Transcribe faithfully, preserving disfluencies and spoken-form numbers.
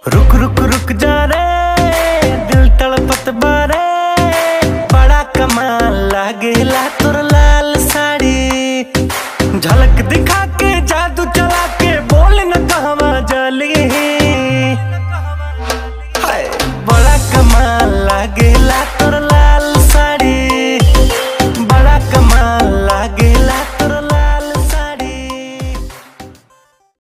रुक रुक रुक जा रे, दिल तड़पत बारे, बड़ा कमाल लागेला तोर लाल साड़ी। झलक दिखा